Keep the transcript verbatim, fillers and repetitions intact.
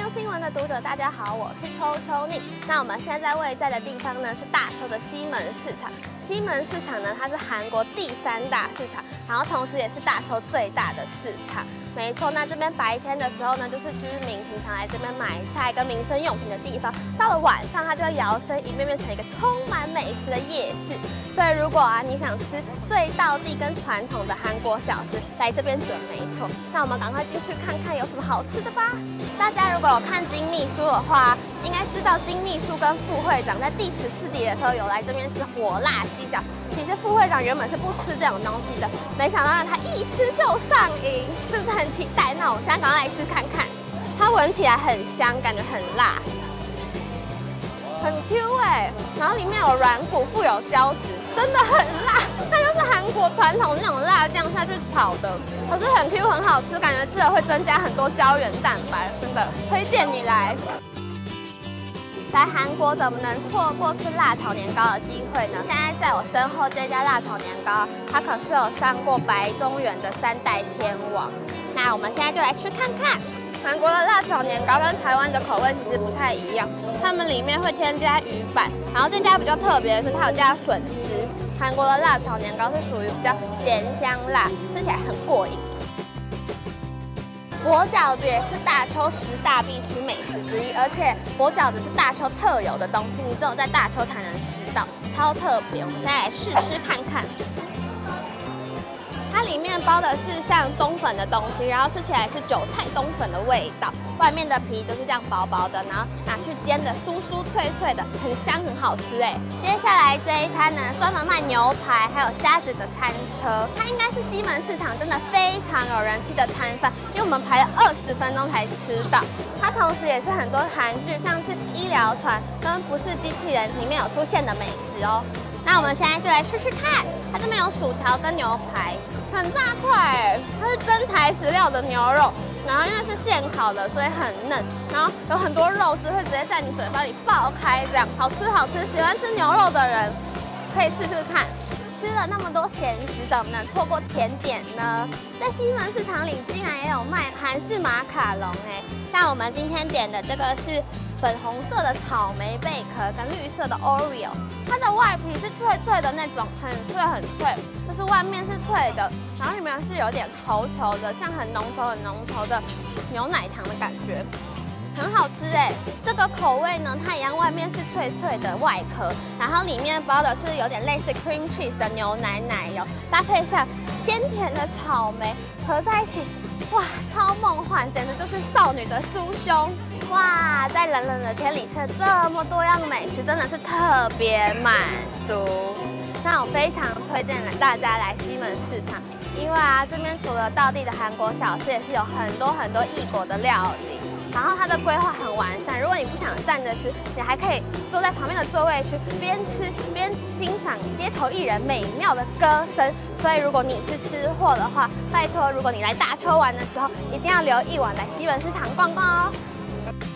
新闻的读者，大家好，我是秋秋宁。那我们现在位在的地方呢是大邱的西门市场。西门市场呢，它是韩国第三大市场，然后同时也是大邱最大的市场。没错，那这边白天的时候呢，就是居民平常来这边买菜跟民生用品的地方。到了晚上，它就会摇身一变变成一个充满美食的夜市。所以如果啊你想吃最道地跟传统的韩国小吃，来这边准没错。那我们赶快进去看看有什么好吃的吧。大家如果有看金秘书的话，应该知道金秘书跟副会长在第十四集的时候有来这边吃火辣鸡脚。其实副会长原本是不吃这种东西的，没想到让他一吃就上瘾，是不是很期待？那我们现在赶快来吃看看。它闻起来很香，感觉很辣，很 Q 哎、欸，然后里面有软骨，附有胶质，真的很辣。它就是韩国传统那种辣酱下去炒的，可是很 Q 很好吃，感觉吃了会增加很多胶原蛋白，真的推荐你来。来韩国怎么能错过吃辣炒年糕的机会呢？现在在我身后这家辣炒年糕，它可是有上过白中原的三代天王。那我们现在就来吃看看。韩国的辣炒年糕跟台湾的口味其实不太一样，他们里面会添加鱼板，然后这家比较特别的是它有加笋丝。韩国的辣炒年糕是属于比较咸香辣，吃起来很过瘾。裹饺子也是大邱十大必吃美食之一，而且裹饺子是大邱特有的东西，你只有在大邱才能吃到，超特别。我们现在来试吃看看。它里面包的是像冬粉的东西，然后吃起来是韭菜冬粉的味道，外面的皮就是这样薄薄的，然后拿去煎的酥酥脆脆的，很香很好吃哎。接下来这一摊呢，专门卖牛排还有虾子的餐车，它应该是西门市场真的非常有人气的摊贩，因为我们排了二十分钟才吃到。它同时也是很多韩剧，像是《医疗船》跟《不是机器人》里面有出现的美食哦。那我们现在就来试试看，它这边有薯条跟牛排。很大块哎，它是真材实料的牛肉，然后因为是现烤的，所以很嫩，然后有很多肉汁会直接在你嘴巴里爆开，这样好吃好吃。喜欢吃牛肉的人可以试试看。吃了那么多咸食，怎么能错过甜点呢？在西门市场里竟然也有卖韩式马卡龙哎，像我们今天点的这个是粉红色的草莓贝壳跟绿色的 Oreo， 它的外皮是脆脆的那种，很脆很脆，就是外面是脆的，然后里面是有点稠稠的，像很浓稠很浓稠的牛奶糖的感觉，很好吃哎。这个口味呢，它一样外面是脆脆的外壳，然后里面包的是有点类似 cream cheese 的牛奶奶油，搭配上鲜甜的草莓，合在一起，哇，超梦幻，简直就是少女的酥胸。哇，在冷冷的天里吃这么多样美食，真的是特别满足。那我非常推荐大家来西门市场，因为啊，这边除了道地的韩国小吃，也是有很多很多异国的料理。然后它的规划很完善，如果你不想站着吃，你还可以坐在旁边的座位区，边吃边欣赏街头艺人美妙的歌声。所以如果你是吃货的话，拜托，如果你来大邱玩的时候，一定要留一晚来西门市场逛逛哦。